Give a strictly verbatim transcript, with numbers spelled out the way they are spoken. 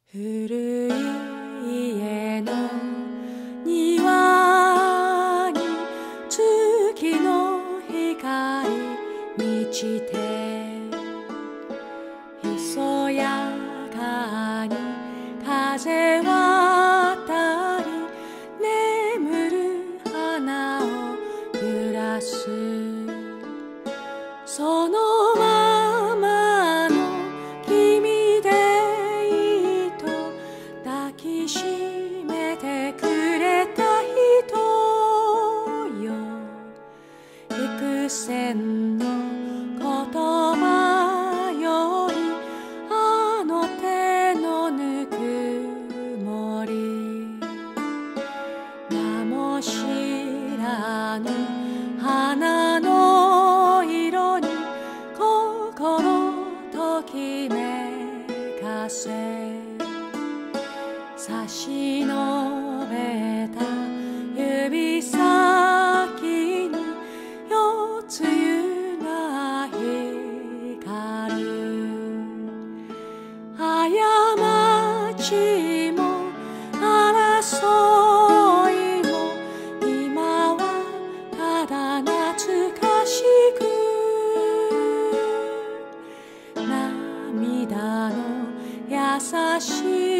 古い家の庭に月の光満ちて、ひそやかに風渡り眠る花を揺らす。そのままの君でいいと抱きしめてくれた人よ。幾千の言葉よりあの手のぬくもり、名も知らぬ花の色に心ときめかせ、差し伸べた指先に夜露が光る。過ちも争いも今はただ懐かしく、涙の優しい